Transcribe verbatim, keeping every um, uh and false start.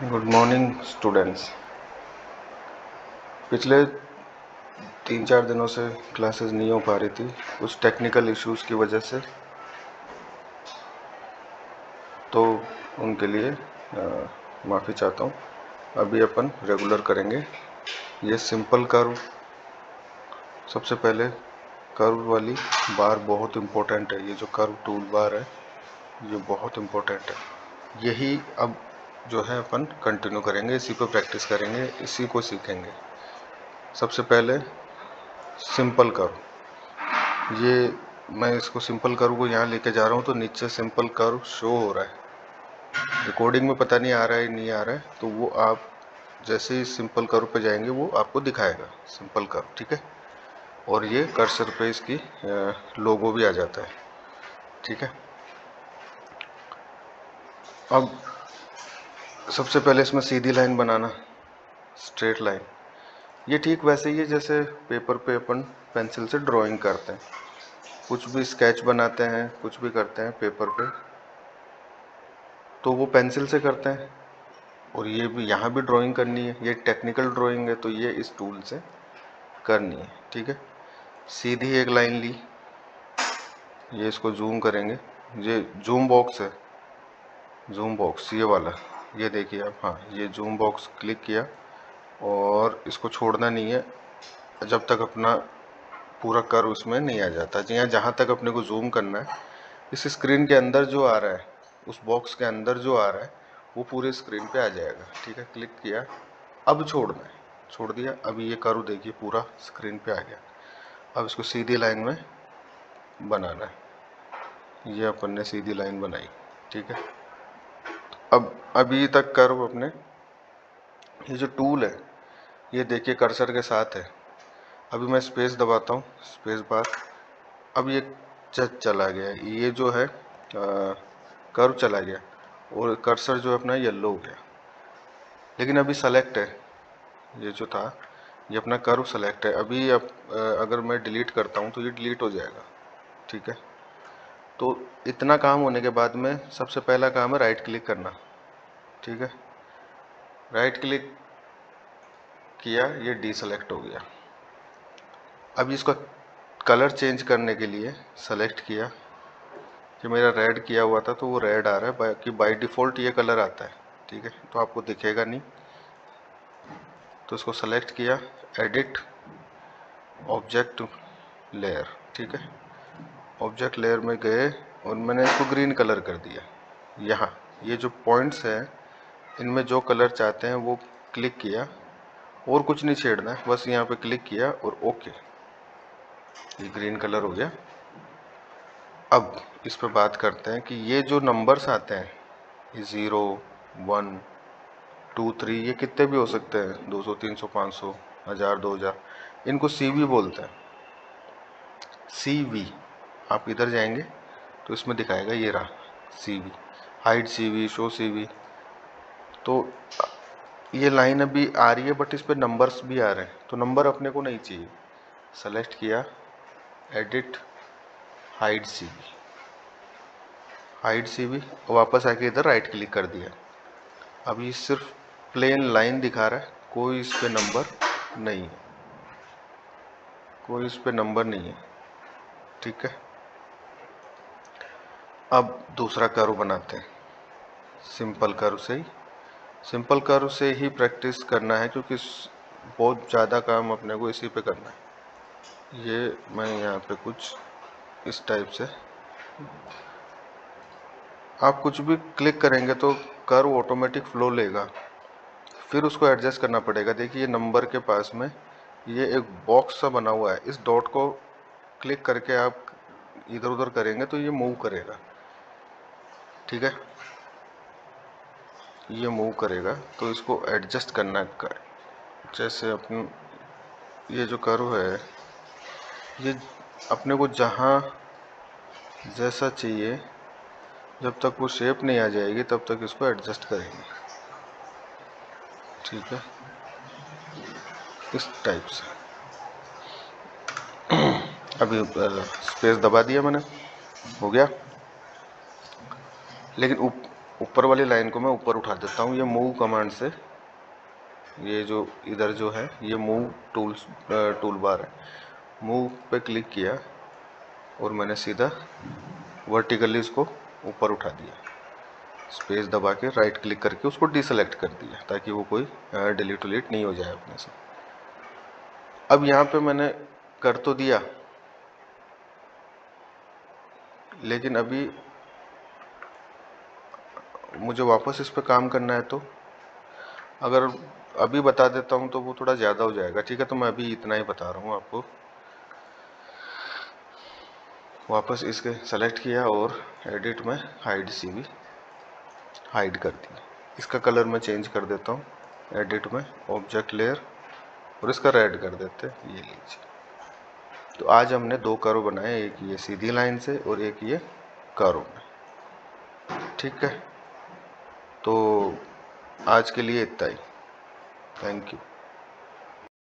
Good morning students. पिछले तीन चार दिनों से क्लासेस नहीं हो पा रही थी कुछ टेक्निकल इश्यूज़ की वजह से, तो उनके लिए माफ़ी चाहता हूँ। अभी अपन रेगुलर करेंगे। ये सिंपल कर्व, सबसे पहले कर्व वाली बार बहुत इम्पोर्टेंट है। ये जो कर्व टूल बार है ये बहुत इम्पोर्टेंट है। यही अब जो है अपन कंटिन्यू करेंगे, इसी को प्रैक्टिस करेंगे, इसी को सीखेंगे। सबसे पहले सिंपल कर्व, ये मैं इसको सिंपल कर्व को यहाँ लेके जा रहा हूँ तो नीचे सिंपल कर्व शो हो रहा है। रिकॉर्डिंग में पता नहीं आ रहा है नहीं आ रहा है, तो वो आप जैसे ही सिंपल कर्व पे जाएंगे वो आपको दिखाएगा सिंपल कर्व, ठीक है। और ये कर्सर पे इसकी लोगो भी आ जाता है, ठीक है। अब सबसे पहले इसमें सीधी लाइन बनाना, स्ट्रेट लाइन। ये ठीक वैसे ही है जैसे पेपर पे अपन पेंसिल से ड्राइंग करते हैं, कुछ भी स्केच बनाते हैं, कुछ भी करते हैं पेपर पे तो वो पेंसिल से करते हैं। और ये भी यहाँ भी ड्राइंग करनी है, ये टेक्निकल ड्राइंग है तो ये इस टूल से करनी है, ठीक है। सीधी एक लाइन ली, ये इसको जूम करेंगे, ये जूम बॉक्स है, जूम बॉक्स ये वाला, ये देखिए आप, हाँ ये जूम बॉक्स क्लिक किया और इसको छोड़ना नहीं है जब तक अपना पूरा कर्व उसमें नहीं आ जाता। यहाँ जहाँ तक अपने को जूम करना है, इस स्क्रीन के अंदर जो आ रहा है, उस बॉक्स के अंदर जो आ रहा है वो पूरे स्क्रीन पे आ जाएगा, ठीक है। क्लिक किया, अब छोड़ना है, छोड़ दिया। अभी ये कर्व देखिए पूरा स्क्रीन पे आ गया। अब इसको सीधी लाइन में बनाना है, ये अपन ने सीधी लाइन बनाई, ठीक है। अब अभी तक कर्व अपने, ये जो टूल है ये देखिए कर्सर के साथ है। अभी मैं स्पेस दबाता हूँ, स्पेस बार, अब ये चला गया, ये जो है आ, कर्व चला गया और कर्सर जो है अपना येलो हो गया। लेकिन अभी सेलेक्ट है, ये जो था ये अपना कर्व सेलेक्ट है। अभी अब अगर मैं डिलीट करता हूँ तो ये डिलीट हो जाएगा, ठीक है। तो इतना काम होने के बाद में सबसे पहला काम है राइट क्लिक करना, ठीक है। राइट क्लिक किया, ये डीसेलेक्ट हो गया। अब इसका कलर चेंज करने के लिए सेलेक्ट किया, कि मेरा रेड किया हुआ था तो वो रेड आ रहा है, बाकी बाय डिफ़ॉल्ट ये कलर आता है, ठीक है। तो आपको दिखेगा नहीं, तो इसको सेलेक्ट किया, एडिट ऑब्जेक्ट लेयर, ठीक है। ऑब्जेक्ट लेयर में गए और मैंने इसको ग्रीन कलर कर दिया। यहाँ ये जो पॉइंट्स हैं इनमें जो कलर चाहते हैं वो क्लिक किया, और कुछ नहीं छेड़ना है, बस यहाँ पे क्लिक किया और ओके, ये ग्रीन कलर हो गया। अब इस पर बात करते हैं कि ये जो नंबर्स आते हैं, ये ज़ीरो वन टू थ्री, ये कितने भी हो सकते हैं, दो सौ तीन सौ पाँच सौ हज़ार दो हज़ार, इनको सी वी बोलते हैं। सी वी, आप इधर जाएंगे तो इसमें दिखाएगा, ये रहा C V, hide C V, show C V. तो ये लाइन अभी आ रही है बट इस पर नंबर्स भी आ रहे हैं, तो नंबर अपने को नहीं चाहिए। सेलेक्ट किया, edit hide C V, hide C V, वापस आके इधर राइट क्लिक कर दिया। अब ये सिर्फ प्लेन लाइन दिखा रहा है, कोई इस पे नंबर नहीं है, कोई इस पे नंबर नहीं है, ठीक है। अब दूसरा कर्व बनाते हैं, सिंपल कर्व से ही, सिंपल कर्व से ही प्रैक्टिस करना है क्योंकि बहुत ज़्यादा काम अपने को इसी पे करना है। ये मैं यहाँ पे कुछ इस टाइप से, आप कुछ भी क्लिक करेंगे तो कर्व ऑटोमेटिक फ्लो लेगा, फिर उसको एडजस्ट करना पड़ेगा। देखिए नंबर के पास में ये एक बॉक्स सा बना हुआ है, इस डॉट को क्लिक करके आप इधर उधर करेंगे तो ये मूव करेगा, ठीक है। ये मूव करेगा तो इसको एडजस्ट करना है। जैसे अपन ये जो कर्व है ये अपने को जहाँ जैसा चाहिए, जब तक वो शेप नहीं आ जाएगी तब तक इसको एडजस्ट करेंगे, ठीक है, इस टाइप से। अभी स्पेस दबा दिया मैंने, हो गया। लेकिन ऊपर वाली लाइन को मैं ऊपर उठा देता हूँ। ये मूव कमांड से, ये जो इधर जो है ये मूव टूल्स टूल बार है, मूव पे क्लिक किया और मैंने सीधा वर्टिकली इसको ऊपर उठा दिया। स्पेस दबा के राइट क्लिक करके उसको डीसेलेक्ट कर दिया ताकि वो कोई डिलीट डिलीट नहीं हो जाए अपने से। अब यहाँ पे मैंने कर तो दिया, लेकिन अभी मुझे वापस इस पे काम करना है, तो अगर अभी बता देता हूँ तो वो थोड़ा ज़्यादा हो जाएगा। ठीक है, तो मैं अभी इतना ही बता रहा हूँ आपको। वापस इसके सेलेक्ट किया और एडिट में हाइड सीवी हाइड कर दी। इसका कलर मैं चेंज कर देता हूँ, एडिट में ऑब्जेक्ट लेयर और इसका रेड कर देते हैं, ये लीजिए। तो आज हमने दो कर्व बनाए, एक ये सीधी लाइन से और एक ये कर्व में। ठीक है, तो आज के लिए इतना ही। Thank you.